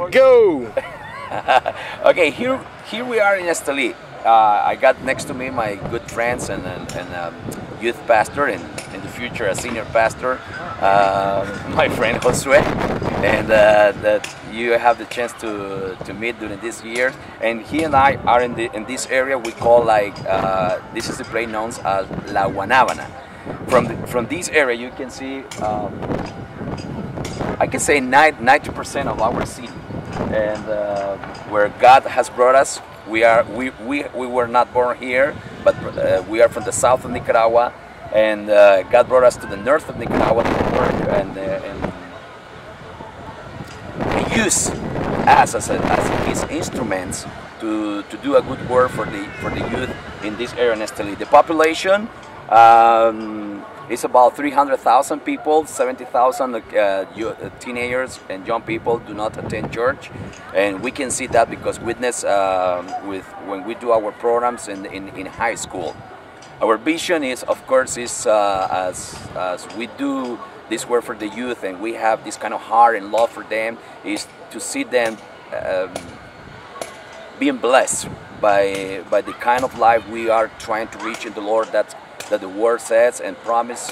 Go! Okay, here we are in Esteli. I got next to me my good friends and youth pastor and in the future a senior pastor, my friend Josue, and that you have the chance to meet during this year. And he and I are in this area we call like this is the place known as La Guanábana. From this area you can see I can say 90% of our city, and where God has brought us. We were not born here, but we are from the south of Nicaragua, and God brought us to the north of Nicaragua to work and use us as His instruments to do a good work for the youth in this area in Esteli. The population is about 300,000 people. 70,000 teenagers and young people do not attend church, and we can see that because witness when we do our programs in high school. Our vision is, of course, as we do this work for the youth and we have this kind of heart and love for them, is to see them being blessed by the kind of life we are trying to reach in the Lord that the Word says and promise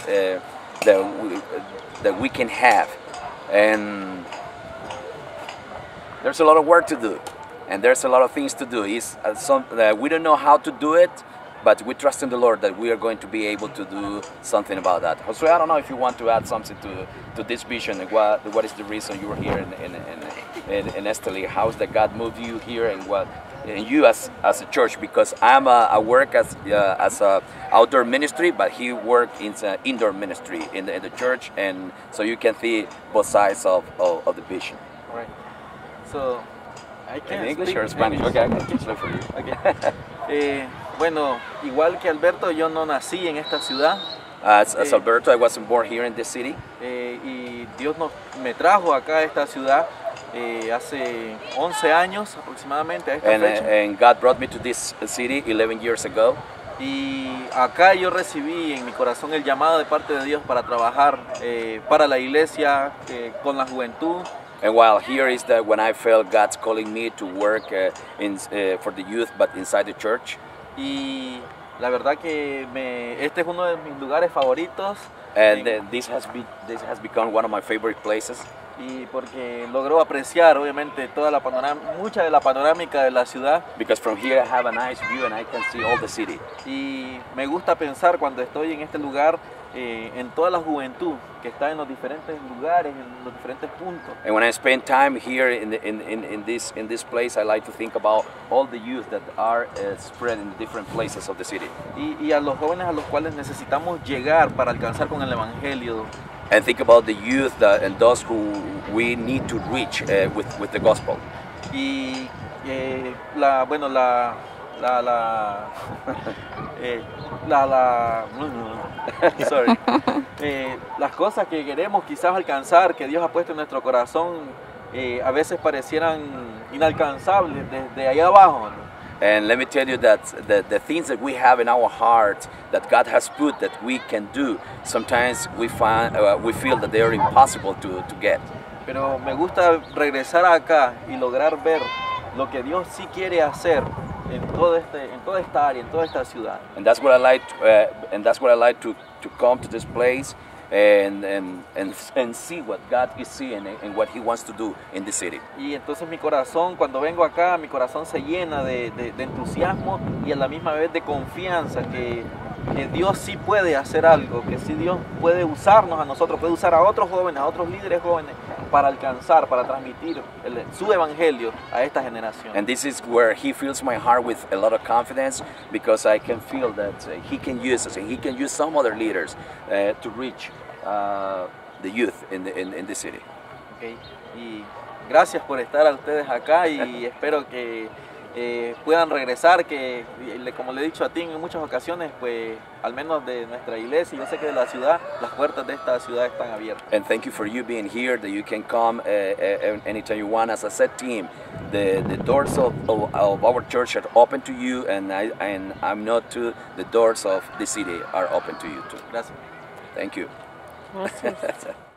that we can have. And there's a lot of work to do, and there's a lot of things to do. We don't know how to do it, but we trust in the Lord that we are going to be able to do something about that. Josue, I don't know if you want to add something to this vision, and what is the reason you were here in Esteli? How is that God moved you here, and you as a church? Because I work as a outdoor ministry, but he worked in indoor ministry in the church, and so you can see both sides of the vision. Right. So I can in English or Spanish? Okay, I can translate for you. Okay. Bueno, igual que Alberto, yo no nací en esta ciudad. As Alberto, I wasn't born here in this city. Y Dios me trajo acá a esta ciudad hace 11 años aproximadamente a esta fecha. And God brought me to this city 11 years ago. Y acá yo recibí en mi corazón el llamado de parte de Dios para trabajar para la iglesia, con la juventud. And while here is when I felt God's calling me to work for the youth, but inside the church. Y la verdad que este es uno de mis lugares favoritos. And this has become one of my favorite places. Y porque logró apreciar obviamente mucha de la panorámica de la ciudad. Because from here I have a nice view and I can see all the city. Y me gusta pensar cuando estoy en este lugar en toda la juventud que está en los diferentes lugares, en los diferentes puntos. And when I spend time here in this place, I like to think about all the youth that are spread in different places of the city. Y a los jóvenes a los cuales necesitamos llegar para alcanzar con el evangelio. And think about the youth and those who we need to reach with the gospel. Y sorry. Las cosas que queremos quizás alcanzar, que Dios ha puesto en nuestro corazón, a veces parecieran inalcanzables desde allá abajo. And let me tell you that the things that we have in our heart that God has put that we can do, sometimes we feel that they are impossible to get. Pero me gusta regresar acá y lograr ver lo que Dios sí quiere hacer en toda esta área, en toda esta ciudad. And that's what I like, to come to this place and see what God is seeing and what He wants to do in the city. Y entonces mi corazón, cuando vengo acá, mi corazón se llena de entusiasmo y a la misma vez de confianza que Dios sí puede hacer algo, que sí Dios puede usarnos a nosotros, puede usar a otros jóvenes, a otros líderes jóvenes para alcanzar, para transmitir su evangelio a esta generación. And this is where He fills my heart with a lot of confidence, because I can feel that He can use us and He can use some other leaders to reach the youth in the city. Okay. Y gracias por estar a ustedes acá y espero que puedan regresar, que como le he dicho a ti en muchas ocasiones, pues al menos de nuestra iglesia, yo sé que de la ciudad, las puertas de esta ciudad están abiertas. And thank you for you being here, that you can come anytime you want. As I said, team, the doors of our church are open to you, and I'm not too, the doors of the city are open to you too. Gracias. Thank you. Gracias.